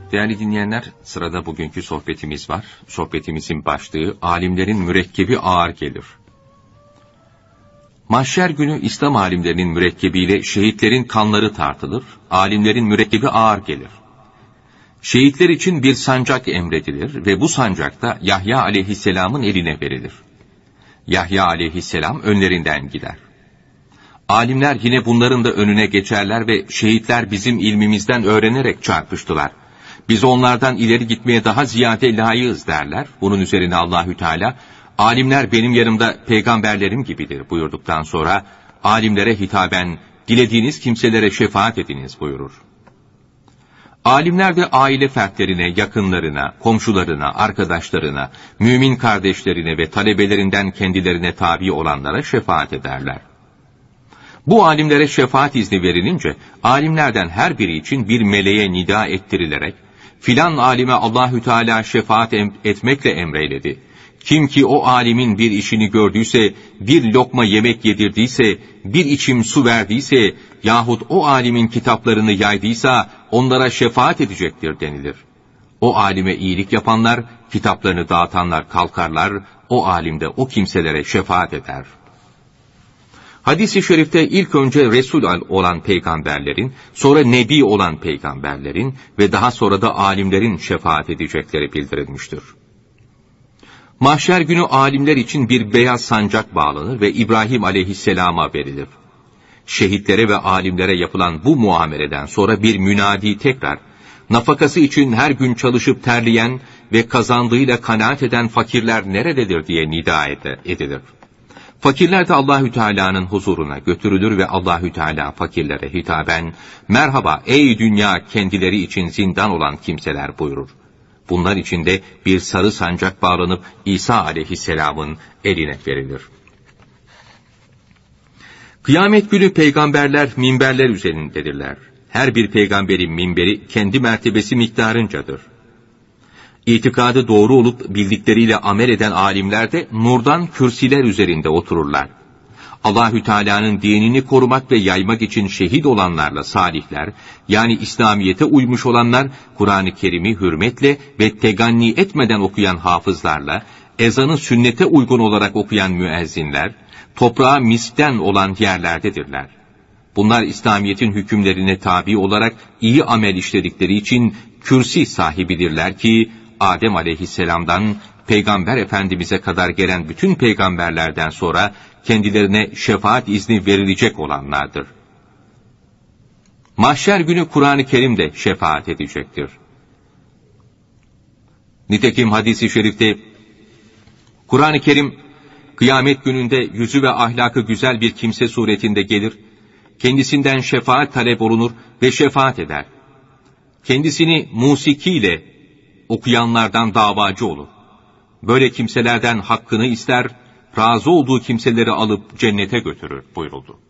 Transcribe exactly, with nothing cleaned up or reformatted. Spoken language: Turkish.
Değerli dinleyenler, sırada bugünkü sohbetimiz var. Sohbetimizin başlığı, alimlerin mürekkebi ağır gelir. Mahşer günü İslam alimlerinin mürekkebiyle şehitlerin kanları tartılır, alimlerin mürekkebi ağır gelir. Şehitler için bir sancak emredilir ve bu sancak da Yahya aleyhisselamın eline verilir. Yahya aleyhisselam önlerinden gider. Alimler yine bunların da önüne geçerler ve şehitler bizim ilmimizden öğrenerek çarpıştılar. Biz onlardan ileri gitmeye daha ziyade layığız derler. Bunun üzerine Allahü Teala, alimler benim yanımda peygamberlerim gibidir buyurduktan sonra, alimlere hitaben, dilediğiniz kimselere şefaat ediniz buyurur. Alimler de aile fertlerine, yakınlarına, komşularına, arkadaşlarına, mümin kardeşlerine ve talebelerinden kendilerine tabi olanlara şefaat ederler. Bu alimlere şefaat izni verilince, alimlerden her biri için bir meleğe nida ettirilerek, filan alime Allahü Teala şefaat em- etmekle emreyledi. Kim ki o alimin bir işini gördüyse, bir lokma yemek yedirdiyse, bir içim su verdiyse, yahut o alimin kitaplarını yaydıysa, onlara şefaat edecektir denilir. O alime iyilik yapanlar, kitaplarını dağıtanlar kalkarlar, o alim de o kimselere şefaat eder. Hadis-i şerifte ilk önce Resul olan peygamberlerin, sonra Nebi olan peygamberlerin ve daha sonra da alimlerin şefaat edecekleri bildirilmiştir. Mahşer günü alimler için bir beyaz sancak bağlanır ve İbrahim aleyhisselama verilir. Şehitlere ve alimlere yapılan bu muameleden sonra bir münadi tekrar, nafakası için her gün çalışıp terleyen ve kazandığıyla kanaat eden fakirler nerededir diye nida edilir. Fakirler de Allahü Teala'nın huzuruna götürülür ve Allahü Teala fakirlere hitaben, merhaba ey dünya kendileri için zindan olan kimseler buyurur. Bunlar için de bir sarı sancak bağlanıp İsa aleyhisselamın eline verilir. Kıyamet günü peygamberler minberler üzerindedirler. Her bir peygamberin minberi kendi mertebesi miktarıncadır. İtikadı doğru olup bildikleriyle amel eden alimler de nurdan kürsiler üzerinde otururlar. Allahü Teala'nın dinini korumak ve yaymak için şehit olanlarla salihler, yani İslamiyete uymuş olanlar, Kur'an-ı Kerim'i hürmetle ve teganni etmeden okuyan hafızlarla, ezanı sünnete uygun olarak okuyan müezzinler, toprağa miskten olan yerlerdedirler. Bunlar İslamiyet'in hükümlerine tabi olarak iyi amel işledikleri için kürsi sahibidirler ki, Adem aleyhisselamdan Peygamber Efendimiz'e kadar gelen bütün peygamberlerden sonra kendilerine şefaat izni verilecek olanlardır. Mahşer günü Kur'an-ı Kerim de şefaat edecektir. Nitekim hadis-i şerifte, Kur'an-ı Kerim, kıyamet gününde yüzü ve ahlakı güzel bir kimse suretinde gelir, kendisinden şefaat talep olunur ve şefaat eder. Kendisini musikiyle okuyanlardan davacı olur. Böyle kimselerden hakkını ister, razı olduğu kimseleri alıp cennete götürür buyuruldu.